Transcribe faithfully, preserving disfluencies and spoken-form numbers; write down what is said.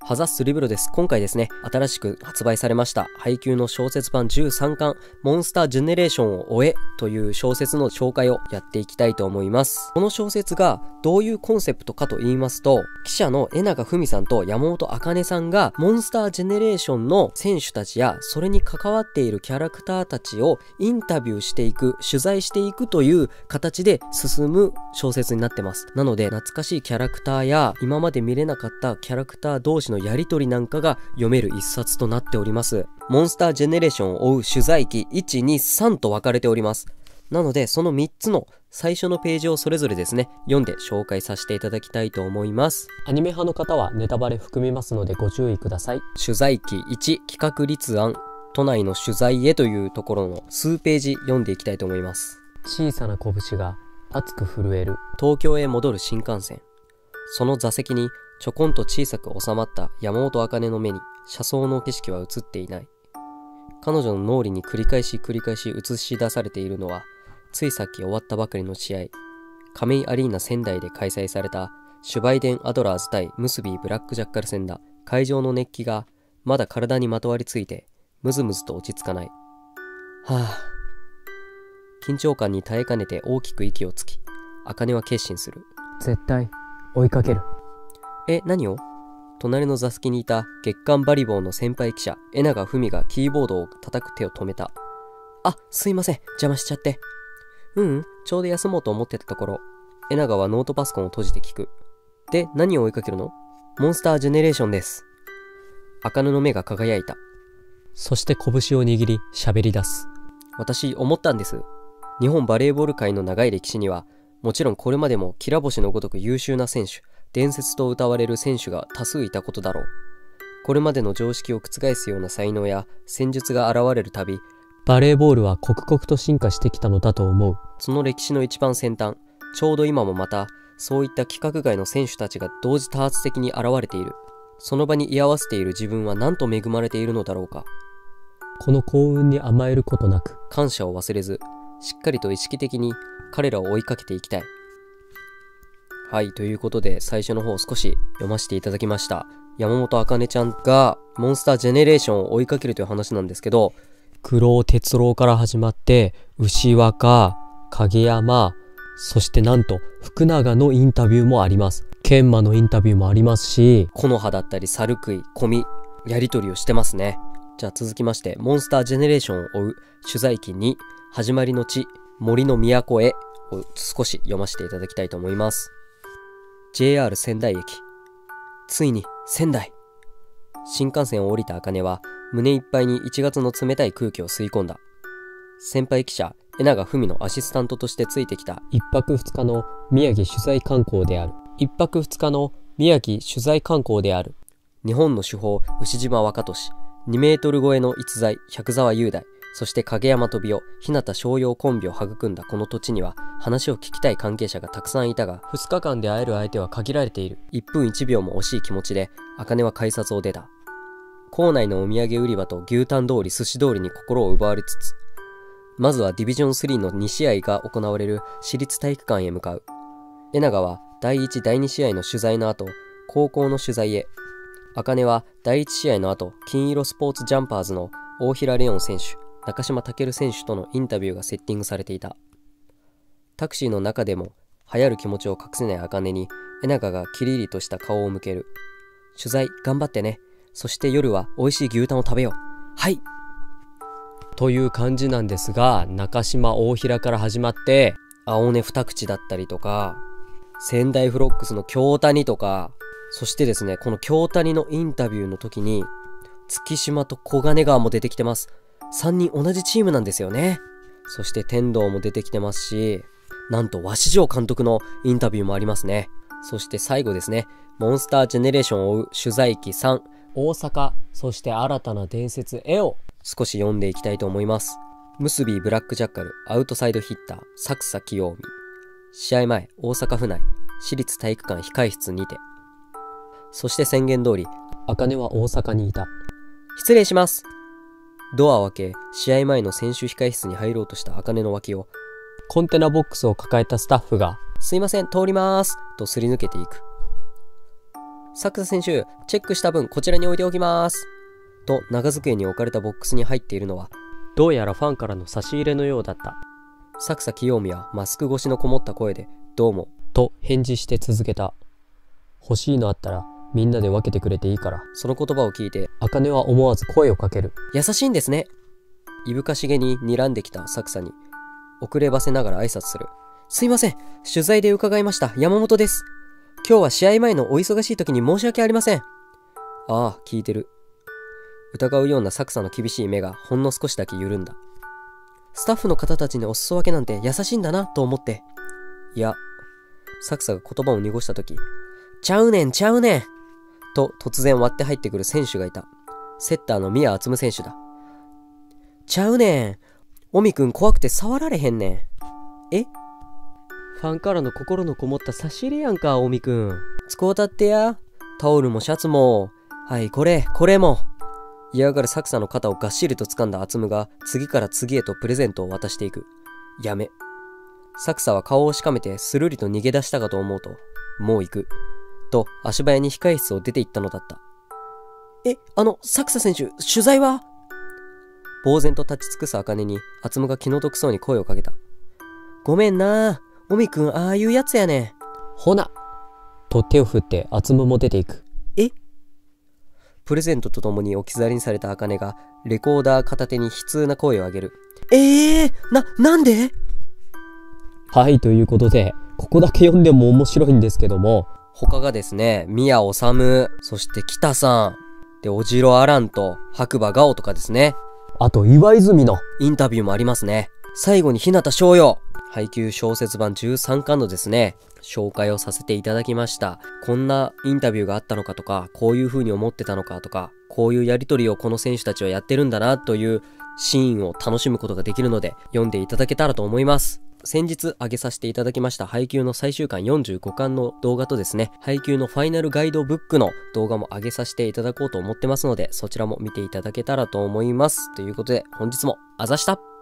ハザッスリブロです。今回ですね、新しく発売されました配給の小説版じゅうさんかんモンスタージェネレーションを終えという小説の紹介をやっていきたいと思います。この小説がどういうコンセプトかと言いますと、記者の江永文さんと山本茜さんがモンスタージェネレーションの選手たちやそれに関わっているキャラクターたちをインタビューしていく、取材していくという形で進む小説になってます。なので懐かしいキャラクターや今まで見れなかったキャラクター同士のやりとりなんかが読める一冊となっております。モンスタージェネレーションを追う取材記いち、に、さんと分かれております。なのでそのみっつの最初のページをそれぞれですね読んで紹介させていただきたいと思います。 アニメ派の方はネタバレ含みますのでご注意ください。 取材記いち、企画立案都内の取材へというところの数ページ読んでいきたいと思います。 小さな拳が熱く震える。 東京へ戻る新幹線。その座席にちょこんと小さく収まった山本茜の目に車窓の景色は映っていない。彼女の脳裏に繰り返し繰り返し映し出されているのは、ついさっき終わったばかりの試合、亀井アリーナ仙台で開催されたシュバイデン・アドラーズ対ムスビー・ブラックジャッカル戦だ。会場の熱気がまだ体にまとわりついてムズムズと落ち着かない。はぁ。緊張感に耐えかねて大きく息をつき、茜は決心する。 絶対追いかける。 え、何を？隣の座席にいた月刊バリボーの先輩記者江永文がキーボードを叩く手を止めた。あ、すいません、邪魔しちゃって。ううん、ちょうど休もうと思ってたところ。江永はノートパソコンを閉じて聞く。で、何を追いかけるの？モンスタージェネレーションです。茜の目が輝いた。 そして拳を握り喋り出す。 私思ったんです。日本バレーボール界の長い歴史には、もちろんこれまでもきら星のごとく優秀な選手、伝説と謳われる選手が多数いたことだろう。これまでの常識を覆すような才能や戦術が現れるたび、 バレーボールは刻々と進化してきたのだと思う。 その歴史の一番先端、ちょうど今もまたそういった規格外の選手たちが同時多発的に現れている。その場に居合わせている自分はなんと恵まれているのだろうか。 この幸運に甘えることなく、 感謝を忘れず、しっかりと意識的に彼らを追いかけていきたい。はい、ということで最初の方少し読ませていただきました。山本茜ちゃんがモンスタージェネレーションを追いかけるという話なんですけど、 九郎哲郎から始まって牛若、影山、そしてなんと福永のインタビューもあります。研磨のインタビューもありますし、 木の葉だったり猿食い、小見、やり取りをしてますね。じゃあ続きまして、モンスタージェネレーションを追う取材記に、始まりの地、森の都へを少し読ませていただきたいと思います。ジェイアール 仙台駅。ついに仙台。新幹線を降りた茜は胸いっぱいにいちがつの冷たい空気を吸い込んだ。先輩記者江永文のアシスタントとしてついてきた一泊二日の宮城取材観光である。一泊二日の宮城取材観光である。 日本の主砲牛島若俊、にメートル超えの逸材百沢雄大、そして影山飛雄、日向翔陽コンビを育んだこの土地には話を聞きたい関係者がたくさんいたが、ふつかかんで会える相手は限られている。いっぷんいちびょうも惜しい気持ちで茜は改札を出た。校内のお土産売り場と牛タン通り寿司通りに心を奪われつつ、まずはディビジョンスリーのにしあいが行われる私立体育館へ向かう。江永はだいいちだいにしあいの取材の後、高校の取材へ。茜はだいいちしあいの後、金色スポーツジャンパーズの大平レオン選手、中島健選手とのインタビューがセッティングされていた。タクシーの中でも流行る気持ちを隠せない茜に江永がキリリとした顔を向ける。取材頑張ってね。そして夜は美味しい牛タンを食べよう。はい。 という感じなんですが、中島大平から始まって青根二口だったりとか、仙台フロックスの京谷とか、そしてですね、この京谷のインタビューの時に月島と小金川も出てきてます。さんにん同じチームなんですよね。そして天童も出てきてますし、なんと鷲城監督のインタビューもありますね。そして最後ですね、モンスタージェネレーションを追う取材記さん、 大阪、そして新たな伝説へを少し読んでいきたいと思います。ムスビーブラックジャッカルアウトサイドヒッター佐久清臣。試合前、大阪府内私立体育館控室にて。そして宣言通り茜は大阪にいた。 失礼します。ドアを開け、試合前の選手控室に入ろうとした茜の脇を、 コンテナボックスを抱えたスタッフが、 すいません、通りまーすとすり抜けていく。 作田選手、チェックした分こちらに置いておきます。と長机に置かれたボックスに入っているのは、 どうやらファンからの差し入れのようだった。 作田清美はマスク越しのこもった声で、どうも、 と返事して続けた。欲しいのあったらみんなで分けてくれていいから。 その言葉を聞いて、 茜は思わず声をかける。 優しいんですね。いぶかしげに睨んできた作田に、遅ればせながら挨拶する。すいません、取材で伺いました山本です。今日は試合前のお忙しい時に申し訳ありません。ああ、聞いてる。疑うような作田の厳しい目がほんの少しだけ緩んだ。スタッフの方たちにお裾分けなんて優しいんだなと思って。いや、作田が言葉を濁した時、ちゃうねんちゃうねんと突然割って入ってくる選手がいた。セッターの宮敦夢選手だ。ちゃうねん、おみくん怖くて触られへんねん。え、 ファンからの心のこもった差し入れやんか、おみくん。 使うたってや。タオルもシャツも。はい、これ、これも。嫌がる作田の肩をがっしりと掴んだ厚夢が次から次へとプレゼントを渡していく。やめ。作田は顔をしかめてスルリと逃げ出したかと思うと、もう行く。と足早に控え室を出て行ったのだった。え、あの、作田選手、取材は？呆然と立ち尽くす茜に厚夢が気の毒そうに声をかけた。ごめんな、おみくんああいうやつやねん。 ほな。と手を振って厚夢も出ていく。 え？プレゼントとともに置き去りにされた茜がレコーダー片手に悲痛な声を上げる。えー、な、なんで？ はい、ということで、ここだけ読んでも面白いんですけども、 他がですね、宮治、そして北さん、で、おじろあらんと白馬ガオとかですね。 あと岩泉のインタビューもありますね。最後に日向翔陽、配給小説版じゅうさんかんのですね、紹介をさせていただきました。こんなインタビューがあったのかとか、こういう風に思ってたのかとか、こういうやりとりをこの選手たちはやってるんだなというシーンを楽しむことができるので、読んでいただけたらと思います。先日上げさせていただきました配給の最終巻よんじゅうごかんの動画とですね、配給のファイナルガイドブックの動画も上げさせていただこうと思ってますので、そちらも見ていただけたらと思います。ということで本日もあざした。